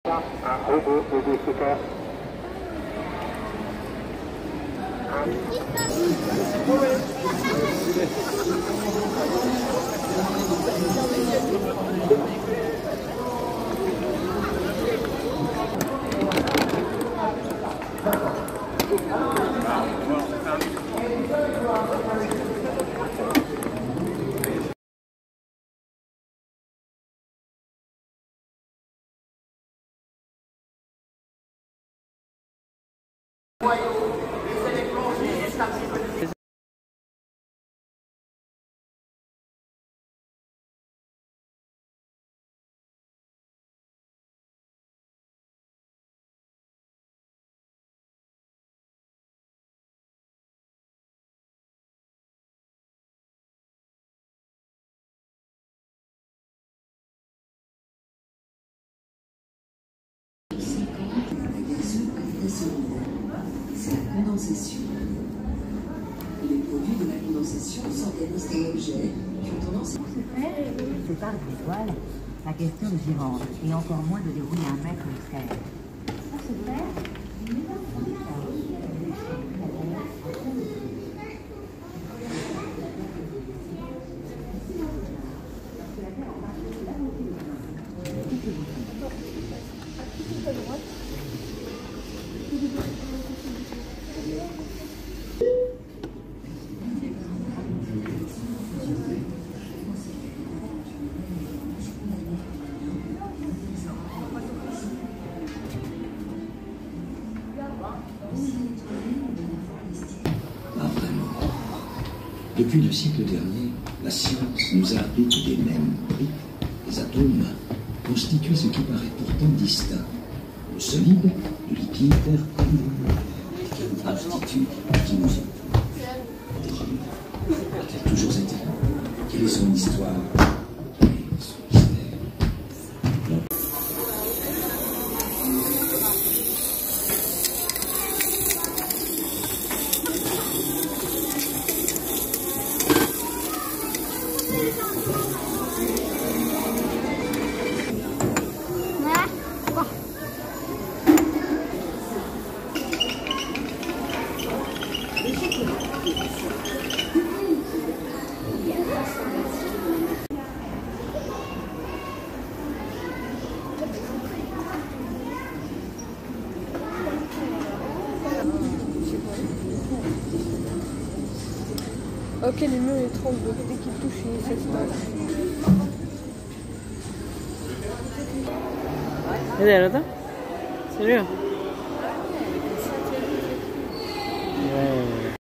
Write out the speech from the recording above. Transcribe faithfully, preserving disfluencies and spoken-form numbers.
Un robot babysitter. C'est la condensation. Les produits de la condensation s'organisent en objets qui ont tendance à... C'est par des étoiles, la question de s'y rendre, et encore moins de dérouler un mètre jusqu'à elle. Pour ce faire, Pas vraiment. Depuis le siècle dernier, la science nous a appris que des mêmes briques, les atomes, constituent ce qui paraît pourtant distinct. Le solide, le liquide, comme l'aptitude qui nous entoure. A-t-elle toujours été? Quelle est son histoire? Quel est son mystère? Ok, les murs ils tremblent dès qu'ils touchent, ils s'explosent. Vederlo? Serio?